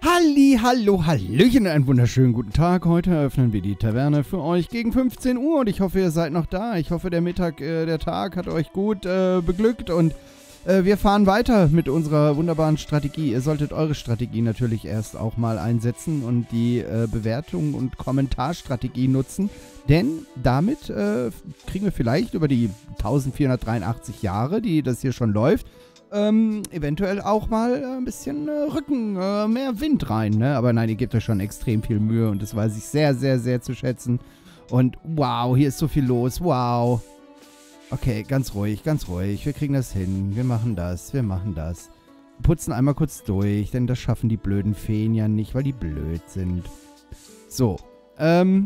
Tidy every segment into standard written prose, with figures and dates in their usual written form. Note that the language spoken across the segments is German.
Halli, hallo, hallöchen, einen wunderschönen guten Tag. Heute eröffnen wir die Taverne für euch gegen 15 Uhr und ich hoffe, ihr seid noch da. Ich hoffe, der Tag hat euch gut beglückt und wir fahren weiter mit unserer wunderbaren Strategie. Ihr solltet eure Strategie natürlich erst auch mal einsetzen und die Bewertung und Kommentarstrategie nutzen, denn damit kriegen wir vielleicht über die 1483 Jahre, die das hier schon läuft, eventuell auch mal ein bisschen Rücken, mehr Wind rein, ne? Aber nein, ihr gebt euch schon extrem viel Mühe und das weiß ich sehr, sehr, sehr zu schätzen. Und wow, hier ist so viel los, wow. Okay, ganz ruhig, wir kriegen das hin, wir machen das. Wir putzen einmal kurz durch, denn das schaffen die blöden Feen ja nicht, weil die blöd sind. So, haben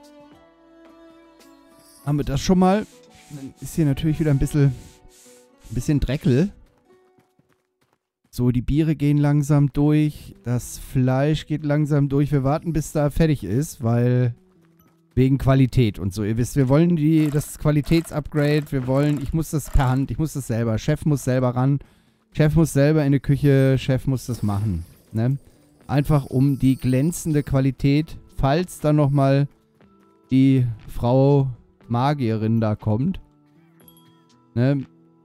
wir das schon mal. Dann ist hier natürlich wieder ein bisschen Dreckel. So, die Biere gehen langsam durch. Das Fleisch geht langsam durch. Wir warten, bis da fertig ist, weil wegen Qualität und so. Ihr wisst, wir wollen das Qualitätsupgrade. Ich muss das per Hand, ich muss das selber. Chef muss selber ran. Chef muss selber in die Küche. Chef muss das machen. Ne? Einfach um die glänzende Qualität, falls dann nochmal die Frau Magierin da kommt. Ne?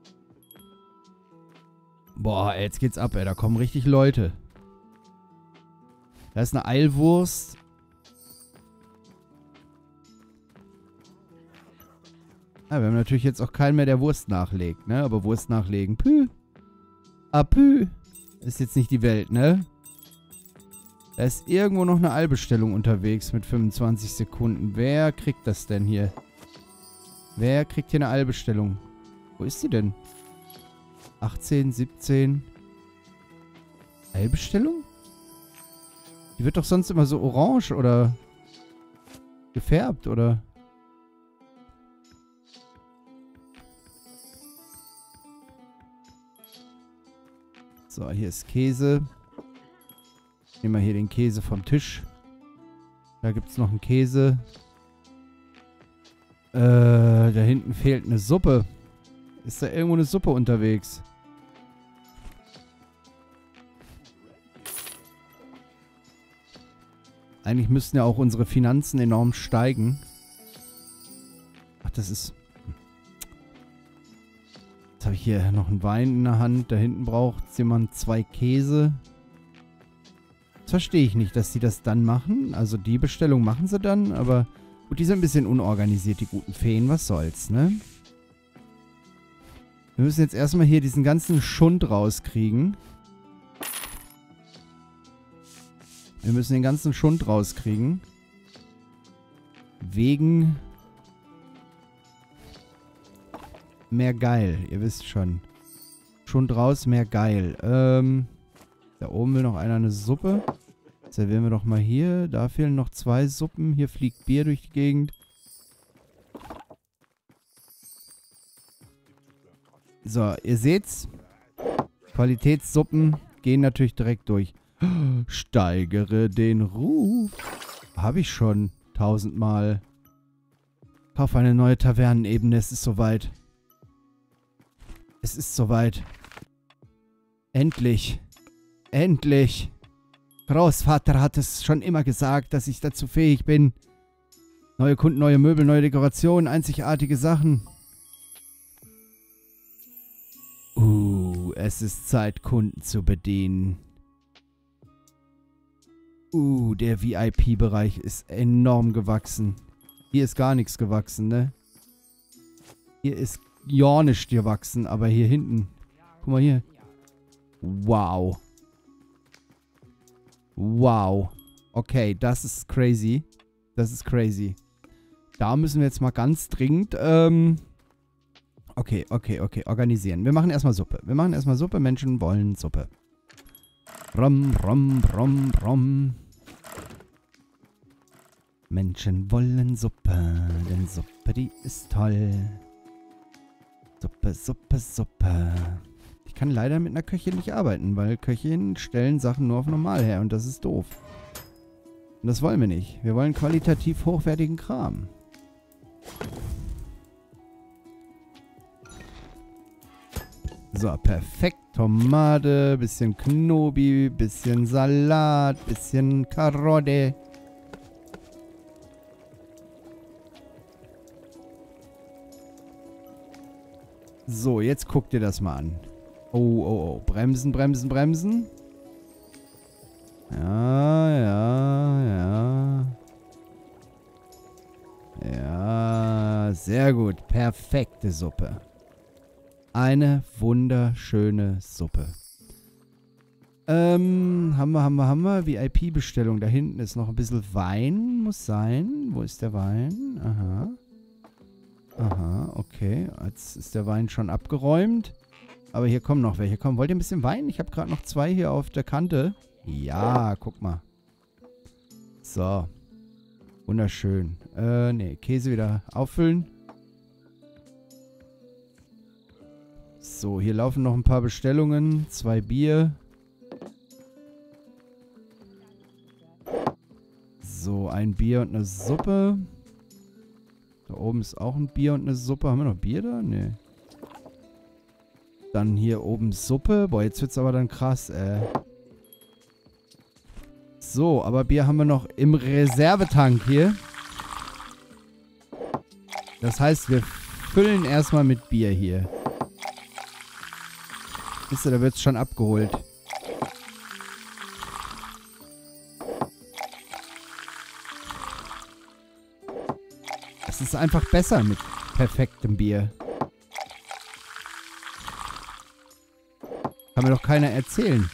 Boah, ey, jetzt geht's ab, ey. Da kommen richtig Leute. Da ist eine Eilwurst. Ja, wir haben natürlich jetzt auch keinen mehr, der Wurst nachlegt, ne? Aber Wurst nachlegen, pü. Pü. Ist jetzt nicht die Welt, ne? Da ist irgendwo noch eine Eilbestellung unterwegs mit 25 Sekunden. Wer kriegt das denn hier? Wer kriegt hier eine Eilbestellung? Wo ist die denn? 18, 17. Eilbestellung? Die wird doch sonst immer so orange oder gefärbt, oder? So, hier ist Käse. Nehmen wir hier den Käse vom Tisch. Da gibt es noch einen Käse. Da hinten fehlt eine Suppe. Ist da irgendwo eine Suppe unterwegs? Eigentlich müssten ja auch unsere Finanzen enorm steigen. Ach, das ist... Jetzt habe ich hier noch einen Wein in der Hand. Da hinten braucht jemand 2 Käse. Das verstehe ich nicht, dass sie das dann machen. Also die Bestellung machen sie dann, aber... Gut, die sind ein bisschen unorganisiert, die guten Feen. Was soll's, ne? Wir müssen jetzt erstmal hier diesen ganzen Schund rauskriegen. Wir müssen den ganzen Schund rauskriegen. Wegen mehr geil. Ihr wisst schon. Schund raus, mehr geil. Da oben will noch einer eine Suppe. Servieren wir doch mal hier. Da fehlen noch 2 Suppen. Hier fliegt Bier durch die Gegend. So, ihr seht's. Qualitätssuppen gehen natürlich direkt durch. Steigere den Ruf. Habe ich schon 1000-mal. Kauf eine neue Tavernenebene. Es ist soweit. Es ist soweit. Endlich. Endlich. Großvater hat es schon immer gesagt, dass ich dazu fähig bin. Neue Kunden, neue Möbel, neue Dekorationen, einzigartige Sachen. Es ist Zeit, Kunden zu bedienen. Der VIP-Bereich ist enorm gewachsen. Hier ist gar nichts gewachsen, ne? Hier ist ja nichts gewachsen, aber hier hinten. Guck mal hier. Wow. Wow. Okay, das ist crazy. Das ist crazy. Da müssen wir jetzt mal ganz dringend, Okay. Organisieren. Wir machen erstmal Suppe. Menschen wollen Suppe. Rom. Menschen wollen Suppe. Denn Suppe, die ist toll. Suppe. Ich kann leider mit einer Köchin nicht arbeiten, weil Köchinnen stellen Sachen nur auf normal her und das ist doof. Und das wollen wir nicht. Wir wollen qualitativ hochwertigen Kram. So, perfekt. Tomate, bisschen Knobi, bisschen Salat, bisschen Karotte. So, jetzt guck dir das mal an. Oh, oh, oh. Bremsen, bremsen, bremsen. Ja, ja, ja. Ja, sehr gut. Perfekte Suppe. Eine wunderschöne Suppe. Haben wir. VIP-Bestellung. Da hinten ist noch ein bisschen Wein. Muss sein. Wo ist der Wein? Aha. Aha, okay. Jetzt ist der Wein schon abgeräumt. Aber hier kommen noch welche. Komm, wollt ihr ein bisschen Wein? Ich habe gerade noch 2 hier auf der Kante. Ja, guck mal. So. Wunderschön. Ne, Käse wieder auffüllen. So, hier laufen noch ein paar Bestellungen. 2 Bier. So, ein Bier und eine Suppe. Da oben ist auch ein Bier und eine Suppe. Haben wir noch Bier da? Nee. Dann hier oben Suppe. Boah, jetzt wird's aber dann krass, So, aber Bier haben wir noch im Reservetank hier. Das heißt, wir füllen erstmal mit Bier hier. Wisst ihr, da wird's schon abgeholt. Es ist einfach besser mit perfektem Bier. Kann mir doch keiner erzählen.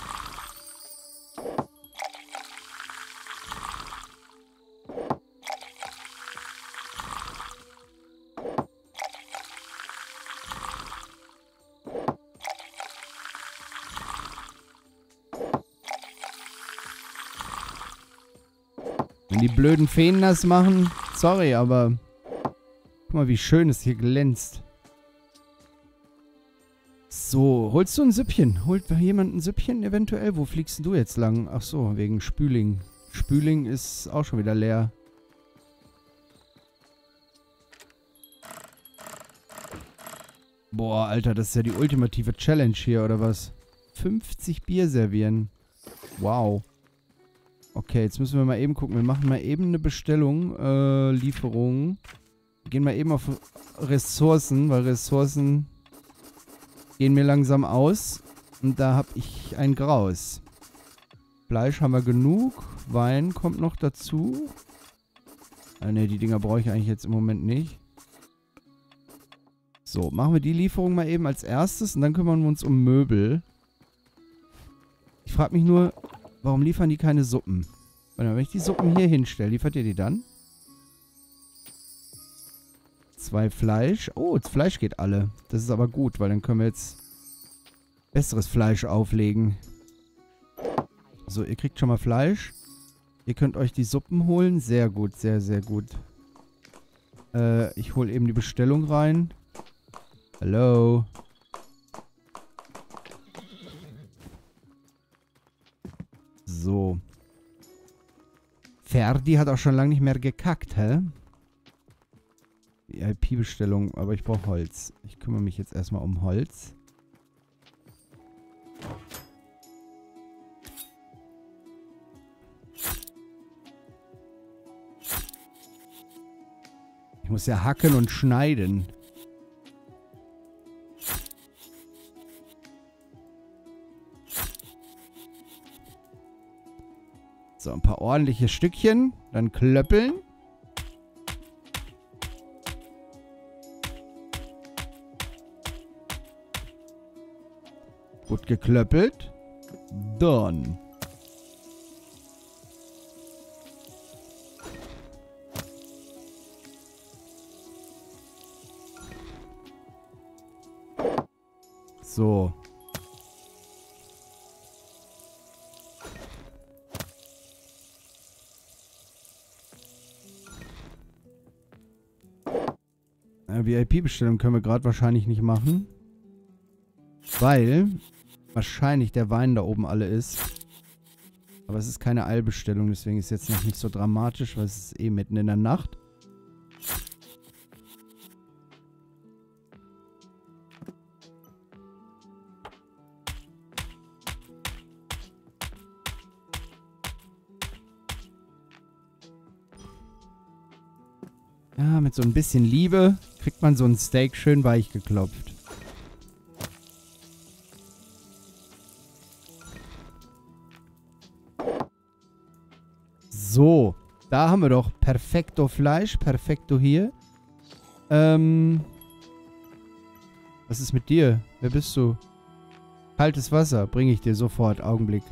Wenn die blöden Feen das machen, sorry, aber guck mal, wie schön es hier glänzt. So, holst du ein Süppchen? Holt jemand ein Süppchen eventuell? Wo fliegst denn du jetzt lang? Ach so, wegen Spüling. Spüling ist auch schon wieder leer. Boah, Alter, das ist ja die ultimative Challenge hier, oder was? 50 Bier servieren. Wow. Okay, jetzt müssen wir mal eben gucken. Wir machen mal eben eine Bestellung, Lieferung. Wir gehen mal eben auf Ressourcen, weil Ressourcen gehen mir langsam aus. Und da habe ich ein Graus. Fleisch haben wir genug. Wein kommt noch dazu. Ne, die Dinger brauche ich eigentlich jetzt im Moment nicht. So, machen wir die Lieferung mal eben als erstes und dann kümmern wir uns um Möbel. Ich frage mich nur, warum liefern die keine Suppen? Wenn ich die Suppen hier hinstelle, liefert ihr die dann? 2 Fleisch. Oh, das Fleisch geht alle. Das ist aber gut, weil dann können wir jetzt besseres Fleisch auflegen. So, ihr kriegt schon mal Fleisch. Ihr könnt euch die Suppen holen. Sehr gut, sehr, sehr gut. Ich hole eben die Bestellung rein. Hallo. So. Ferdi hat auch schon lange nicht mehr gekackt, hä? VIP-Bestellung, aber ich brauche Holz. Ich kümmere mich jetzt erstmal um Holz. Ich muss ja hacken und schneiden. So, ein paar ordentliche Stückchen. Dann klöppeln. Gut geklöppelt. Dann. So. VIP-Bestellung können wir gerade wahrscheinlich nicht machen. Weil wahrscheinlich der Wein da oben alle ist. Aber es ist keine Eilbestellung, deswegen ist es jetzt noch nicht so dramatisch, weil es ist eh mitten in der Nacht. Ja, mit so ein bisschen Liebe kriegt man so ein Steak schön weich geklopft. So, da haben wir doch perfekto Fleisch, perfekto hier. Was ist mit dir? Wer bist du? Kaltes Wasser bringe ich dir sofort, Augenblick.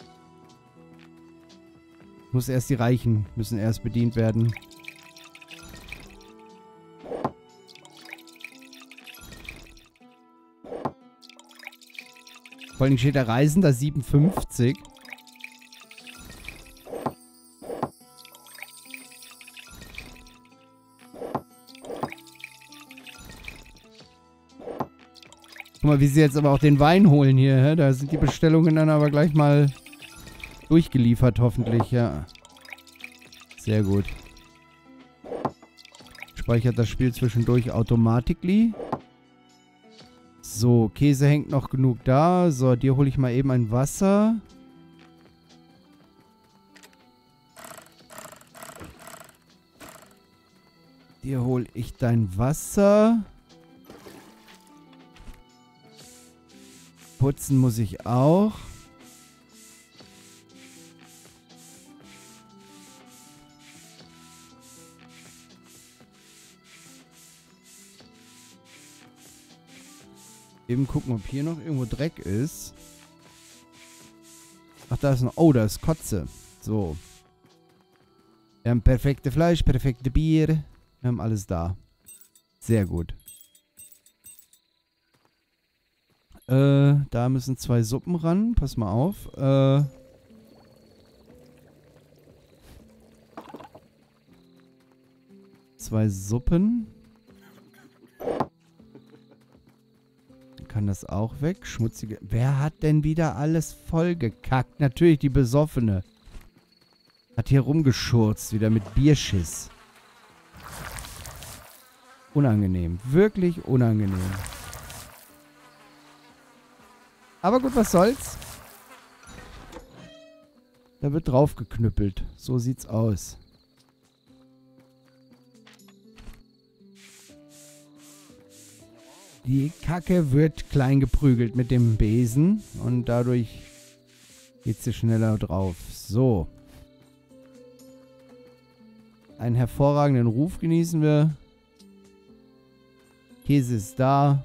Muss erst die Reichen, müssen erst bedient werden. Vor allem steht der Reisender 57. Guck mal, wie sie jetzt aber auch den Wein holen hier. Hä? Da sind die Bestellungen dann aber gleich mal durchgeliefert, hoffentlich, ja. Sehr gut. Speichert das Spiel zwischendurch automatically. So, Käse hängt noch genug da. So, dir hole ich mal eben ein Wasser. Dir hole ich dein Wasser. Putzen muss ich auch. Eben gucken, ob hier noch irgendwo Dreck ist. Ach, da ist noch... Oh, da ist Kotze. So. Wir haben perfekte Fleisch, perfekte Bier. Wir haben alles da. Sehr gut. Da müssen 2 Suppen ran. Pass mal auf. 2 Suppen. Kann das auch weg? Schmutzige... Wer hat denn wieder alles vollgekackt? Natürlich die Besoffene. Hat hier rumgeschurzt, wieder mit Bierschiss. Unangenehm. Wirklich unangenehm. Aber gut, was soll's? Da wird drauf geknüppelt. So sieht's aus. Die Kacke wird klein geprügelt mit dem Besen und dadurch geht sie schneller drauf. So. Einen hervorragenden Ruf genießen wir. Käse ist da.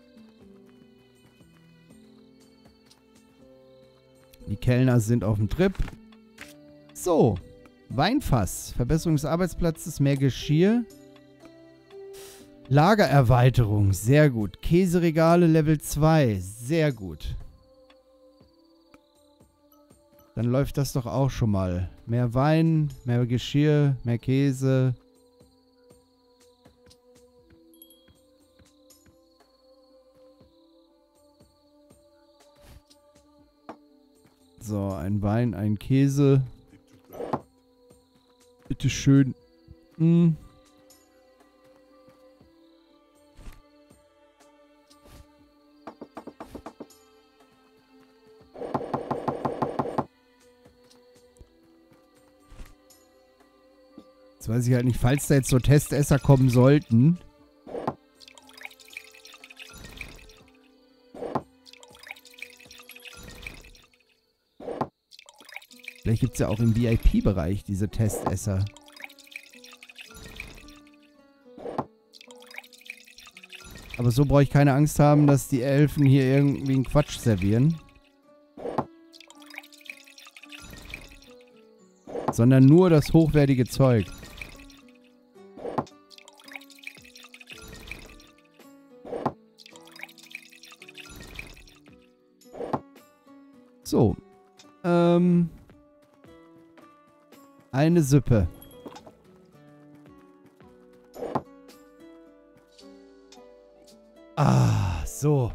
Die Kellner sind auf dem Trip. So. Weinfass. Verbesserung des Arbeitsplatzes, mehr Geschirr. Lagererweiterung, sehr gut. Käseregale Level 2, sehr gut. Dann läuft das doch auch schon mal. Mehr Wein, mehr Geschirr, mehr Käse. So, ein Wein, ein Käse. Bitteschön. Hm. Jetzt weiß ich halt nicht, falls da jetzt so Testesser kommen sollten. Vielleicht gibt es ja auch im VIP-Bereich diese Testesser. Aber so brauche ich keine Angst haben, dass die Elfen hier irgendwie einen Quatsch servieren. Sondern nur das hochwertige Zeug. So. Eine Suppe. Ah, so.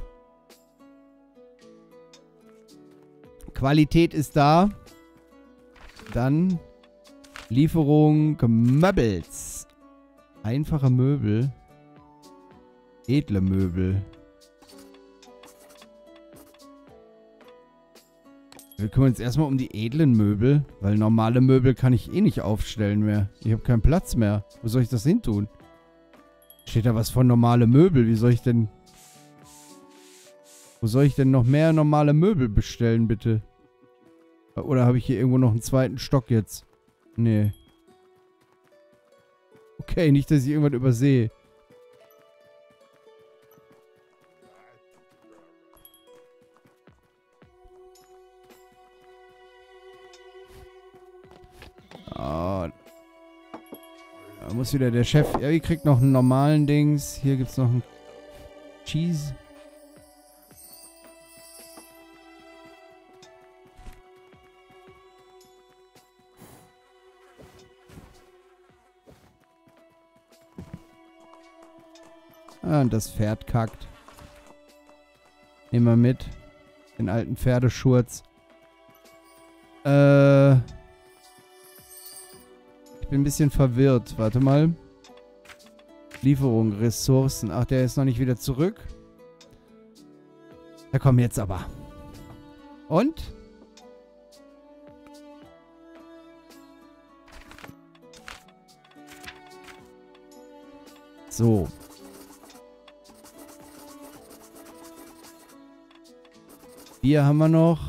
Qualität ist da. Dann Lieferung Möbels. Einfache Möbel. Edle Möbel. Wir kümmern uns erstmal um die edlen Möbel, weil normale Möbel kann ich eh nicht aufstellen mehr. Ich habe keinen Platz mehr. Wo soll ich das hin tun? Steht da was von normale Möbel? Wie soll ich denn... Wo soll ich denn noch mehr normale Möbel bestellen, bitte? Oder habe ich hier irgendwo noch einen zweiten Stock jetzt? Nee. Okay, nicht, dass ich irgendwas übersehe. Ah. Da muss wieder der Chef... Ja, ihr kriegt noch einen normalen Dings. Hier gibt es noch einen Cheese. Ah, und das Pferd kackt. Nehmen wir mit. Den alten Pferdeschurz. Ich bin ein bisschen verwirrt. Warte mal. Lieferung, Ressourcen. Ach, der ist noch nicht wieder zurück. Da kommen jetzt aber. Und? So. Bier haben wir noch.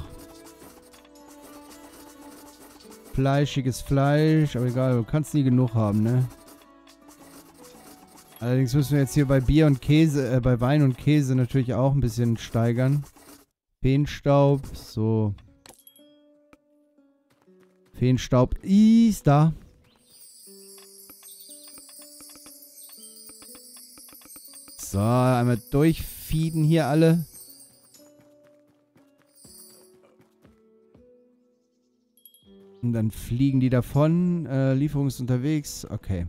Fleischiges Fleisch. Aber egal, du kannst nie genug haben, ne? Allerdings müssen wir jetzt hier bei Bier und Käse, bei Wein und Käse natürlich auch ein bisschen steigern. Feenstaub. So. Feenstaub ist da. So, einmal durchfeeden hier alle. Und dann fliegen die davon. Lieferung ist unterwegs. Okay.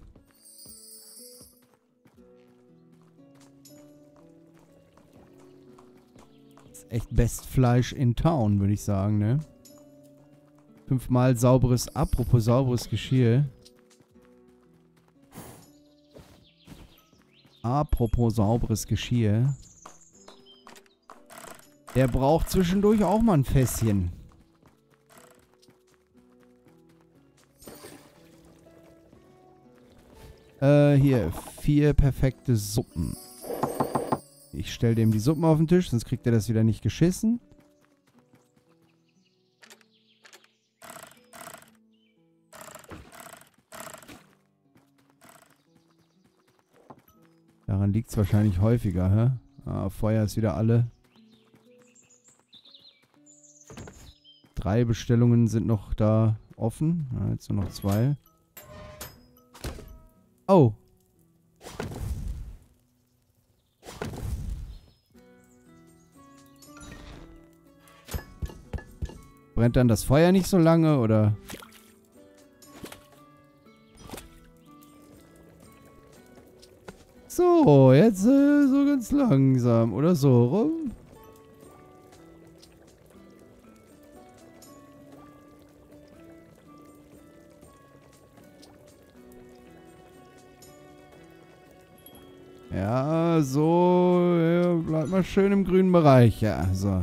Das ist echt Best Fleisch in Town, würde ich sagen, ne? 5-mal sauberes, apropos sauberes Geschirr. Apropos sauberes Geschirr. Der braucht zwischendurch auch mal ein Fässchen. Hier, 4 perfekte Suppen. Ich stelle dem die Suppen auf den Tisch, sonst kriegt er das wieder nicht geschissen. Daran liegt es wahrscheinlich häufiger, hä? Ah, Feuer ist wieder alle. 3 Bestellungen sind noch da offen. Ja, jetzt nur noch 2. Oh. Brennt dann das Feuer nicht so lange, oder? So, jetzt so ganz langsam. Oder so rum. Ja, so. Ja, bleibt mal schön im grünen Bereich. Ja, so.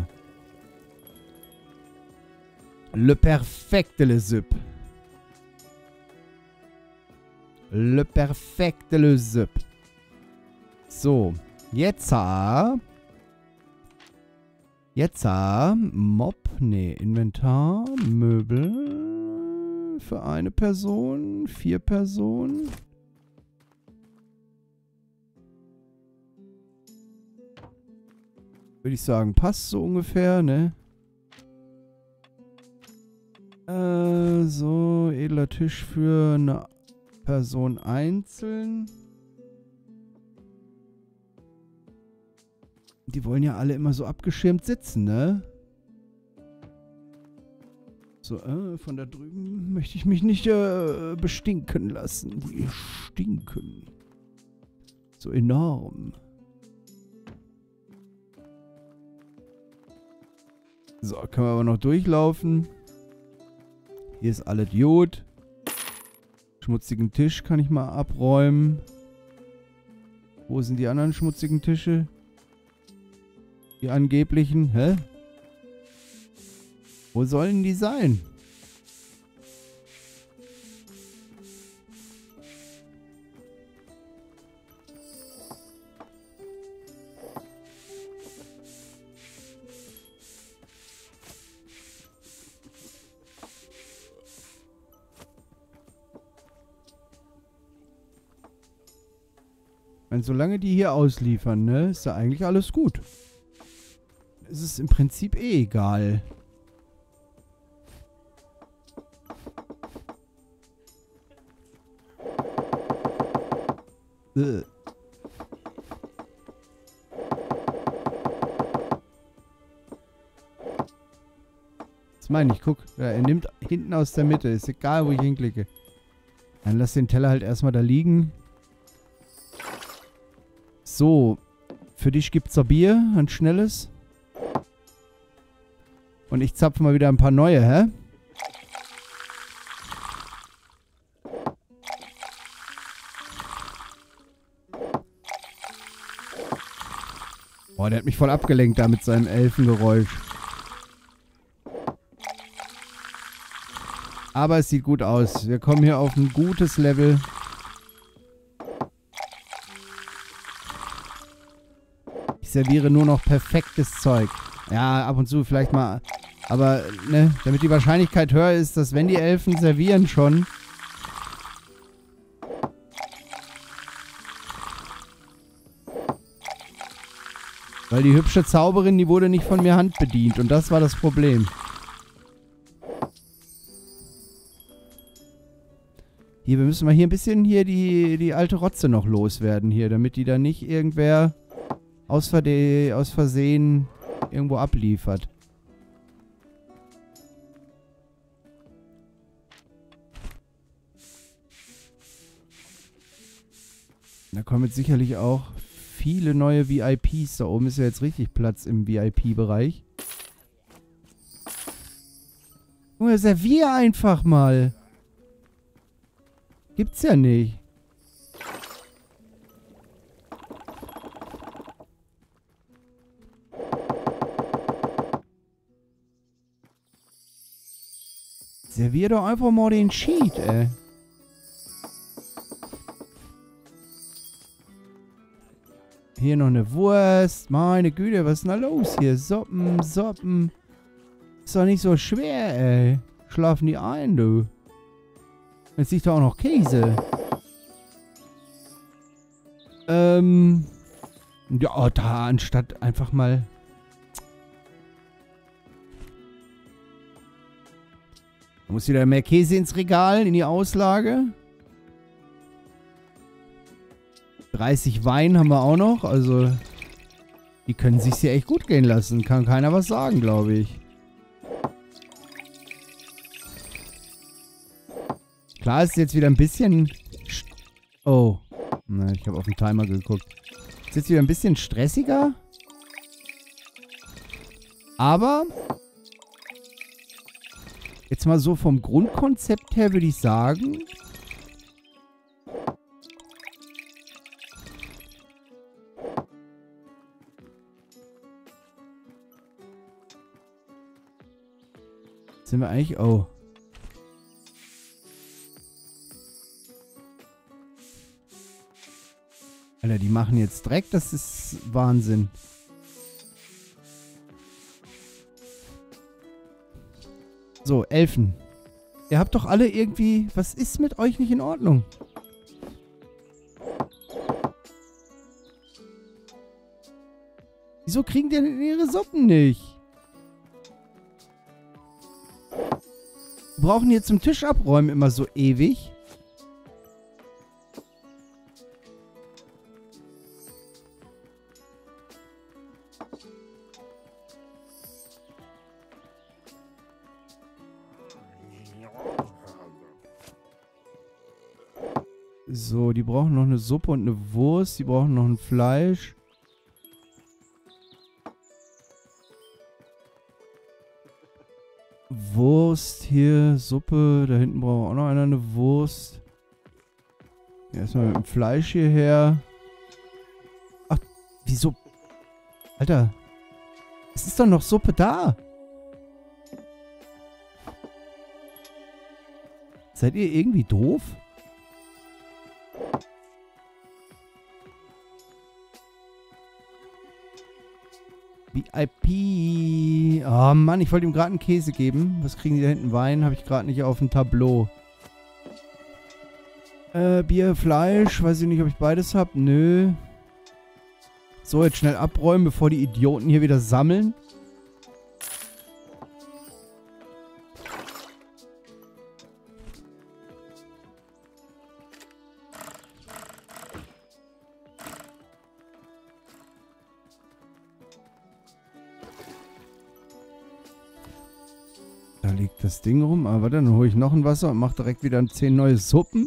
Le perfecte le Soup. Le perfecte le Soup. So. Jetzt Mob. Nee, Inventar. Möbel. Für eine Person. 4 Personen. Würde ich sagen, passt so ungefähr, ne? So, edler Tisch für eine Person einzeln. Die wollen ja alle immer so abgeschirmt sitzen, ne? So, von da drüben möchte ich mich nicht bestinken lassen. Die stinken. So enorm. So, können wir aber noch durchlaufen. Hier ist alles gut. Schmutzigen Tisch kann ich mal abräumen. Wo sind die anderen schmutzigen Tische? Die angeblichen. Hä? Wo sollen die sein? Und solange die hier ausliefern, ne, ist ja eigentlich alles gut. Es ist im Prinzip eh egal. Das meine ich, guck. Ja, er nimmt hinten aus der Mitte. Ist egal, wo ich hinklicke. Dann lass den Teller halt erstmal da liegen. So. Für dich gibt's ein Bier. Ein schnelles. Und ich zapfe mal wieder ein paar neue, hä? Boah, der hat mich voll abgelenkt da mit seinem Elfengeräusch. Aber es sieht gut aus. Wir kommen hier auf ein gutes Level. Ich serviere nur noch perfektes Zeug. Ja, ab und zu vielleicht mal. Aber, ne, damit die Wahrscheinlichkeit höher ist, dass wenn die Elfen servieren schon. Weil die hübsche Zauberin, die wurde nicht von mir handbedient. Und das war das Problem. Hier, wir müssen mal hier ein bisschen hier die alte Rotze noch loswerden hier, damit die da nicht irgendwer aus Versehen irgendwo abliefert. Da kommen jetzt sicherlich auch viele neue VIPs. Da oben ist ja jetzt richtig Platz im VIP-Bereich. Junge, servier einfach mal. Gibt's ja nicht. Servier doch einfach mal den Cheat, ey. Hier noch eine Wurst. Meine Güte, was ist denn da los hier? Soppen, Soppen. Ist doch nicht so schwer, ey. Schlafen die ein, du. Jetzt liegt da auch noch Käse. Ja, da anstatt einfach mal... Da muss wieder mehr Käse ins Regal, in die Auslage. 30 Wein haben wir auch noch. Also, die können sich's hier echt gut gehen lassen. Kann keiner was sagen, glaube ich. Klar ist jetzt wieder ein bisschen... Oh. Na, ich habe auf den Timer geguckt. Ist jetzt wieder ein bisschen stressiger. Aber... Jetzt mal so vom Grundkonzept her würde ich sagen... Sind wir eigentlich... Oh. Alter, die machen jetzt Dreck. Das ist Wahnsinn. So, Elfen. Ihr habt doch alle irgendwie... Was ist mit euch nicht in Ordnung? Wieso kriegen die denn ihre Suppen nicht? Wir brauchen hier zum Tisch abräumen immer so ewig. So, die brauchen noch eine Suppe und eine Wurst. Die brauchen noch ein Fleisch. Wurst hier, Suppe. Da hinten braucht auch noch einer eine Wurst. Erstmal mit dem Fleisch hierher. Ach, wieso? Alter. Es ist doch noch Suppe da. Seid ihr irgendwie doof? VIP. Oh Mann, ich wollte ihm gerade einen Käse geben. Was kriegen die da hinten? Wein habe ich gerade nicht auf dem Tableau. Bier, Fleisch. Weiß ich nicht, ob ich beides habe. Nö. So, jetzt schnell abräumen, bevor die Idioten hier wieder sammeln. Da liegt das Ding rum. Aber dann hole ich noch ein Wasser und mache direkt wieder 10 neue Suppen.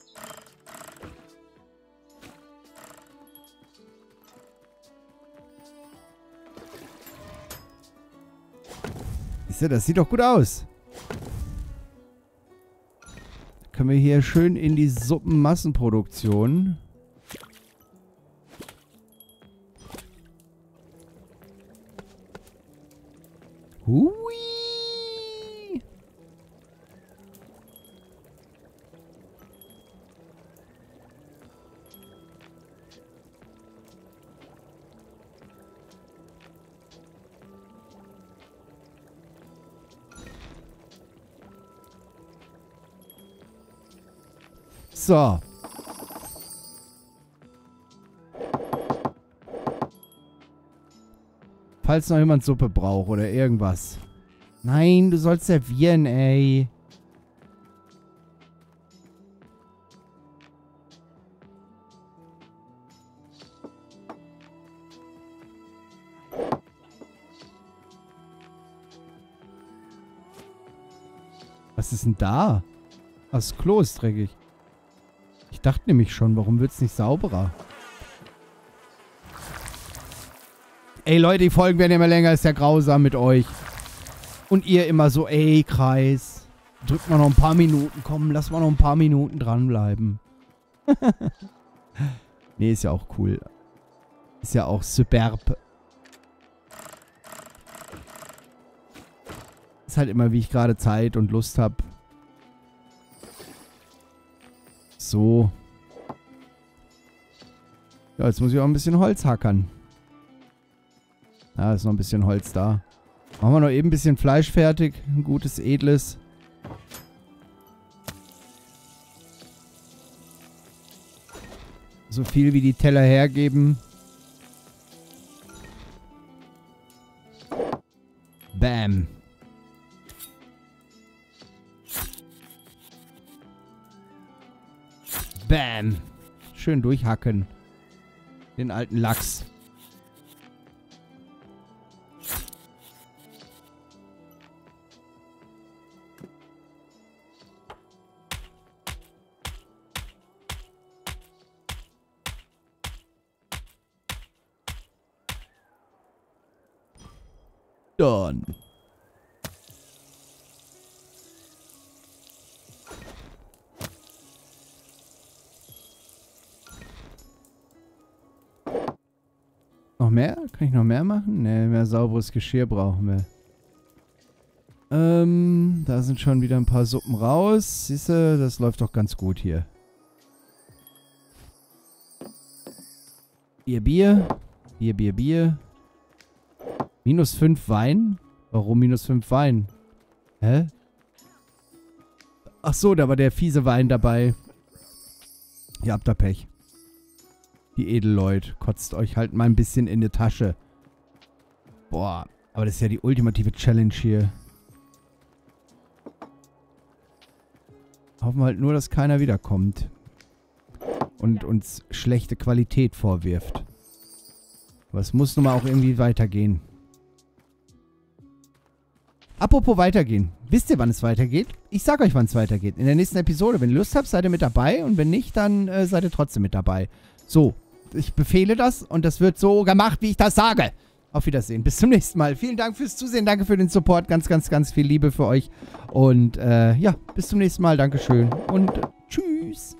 Das sieht doch gut aus. Können wir hier schön in die Suppenmassenproduktion. Hui. So. Falls noch jemand Suppe braucht oder irgendwas. Nein, du sollst servieren, ey. Was ist denn da? Das Klo ist dreckig. Ich dachte nämlich schon, warum wird es nicht sauberer? Ey Leute, die Folgen werden immer länger, ist ja grausam mit euch. Und ihr immer so, ey Kreis. Drückt mal noch ein paar Minuten, komm, lass mal noch ein paar Minuten dranbleiben. Nee, ist ja auch cool. Ist ja auch superb. Ist halt immer, wie ich gerade Zeit und Lust habe. So. Ja, jetzt muss ich auch ein bisschen Holz hackern. Ja, ist noch ein bisschen Holz da. Machen wir noch eben ein bisschen Fleisch fertig. Ein gutes, edles. So viel wie die Teller hergeben. Bam. Bam. Schön durchhacken. Den alten Lachs. Done. Noch mehr? Kann ich noch mehr machen? Ne, mehr sauberes Geschirr brauchen wir. Da sind schon wieder ein paar Suppen raus. Siehst du, das läuft doch ganz gut hier. Bier. Bier. -5 Wein? Warum -5 Wein? Hä? Ach so, da war der fiese Wein dabei. Ihr habt da Pech. Die Edelleute. Kotzt euch halt mal ein bisschen in die Tasche. Boah, aber das ist ja die ultimative Challenge hier. Hoffen wir halt nur, dass keiner wiederkommt. Und uns schlechte Qualität vorwirft. Aber es muss nun mal auch irgendwie weitergehen. Apropos weitergehen. Wisst ihr, wann es weitergeht? Ich sag euch, wann es weitergeht. In der nächsten Episode. Wenn ihr Lust habt, seid ihr mit dabei. Und wenn nicht, dann seid ihr trotzdem mit dabei. So, ich befehle das und das wird so gemacht, wie ich das sage. Auf Wiedersehen. Bis zum nächsten Mal. Vielen Dank fürs Zusehen. Danke für den Support. Ganz, ganz, ganz viel Liebe für euch. Und ja, bis zum nächsten Mal. Dankeschön. Und tschüss.